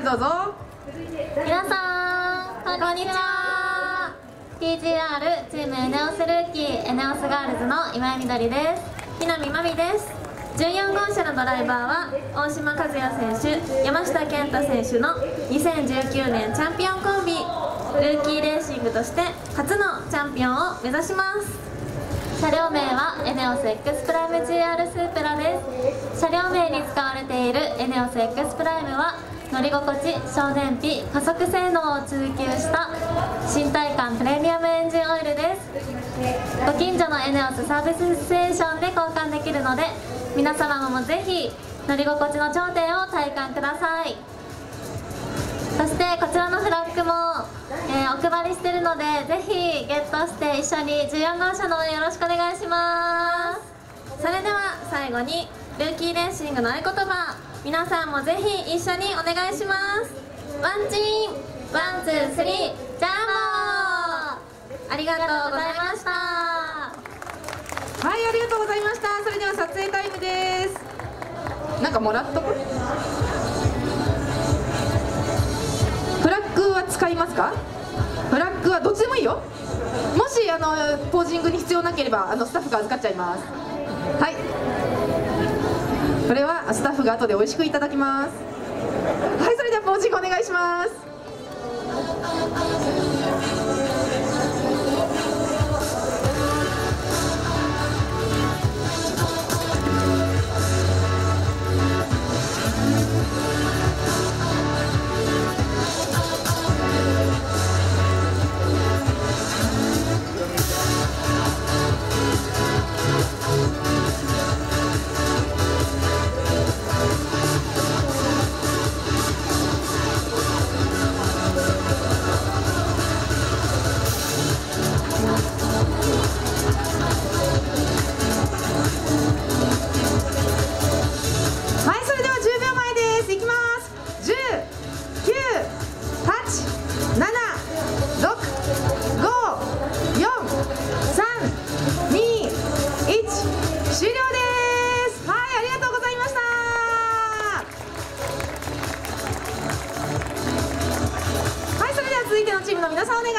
どうぞ。 皆さんこんにちは。 TGR チームエネオスルーキーエネオスガールズの今井みどりです。南真美です。14号車のドライバーは大島和也選手、山下健太選手の2019年チャンピオンコンビ。ルーキーレーシングとして初のチャンピオンを目指します。車両名はエネオス X プライム GR スープラです。車両名に使われているエネオス X プライムは乗り心地、省燃費、加速性能を追求した新体感プレミアムエンジンオイルです。ご近所のエネオスサービスステーションで交換できるので、皆様もぜひ乗り心地の頂点を体感ください。そしてこちらのフラッグも、お配りしているので、ぜひゲットして一緒に14号車の応援よろしくお願いします。それでは最後にルーキーレーシングの合言葉、皆さんもぜひ一緒にお願いします。ワンチンワンツースリージャンボ。ありがとうございました。 はい、ありがとうございました。それでは撮影タイムです。なんかもらっとく。フラッグは使いますか？フラッグはどっちでもいいよ。もしポージングに必要なければスタッフが預かっちゃいます。はい、これはスタッフが後で美味しくいただきます。はい、それではポージングお願いします。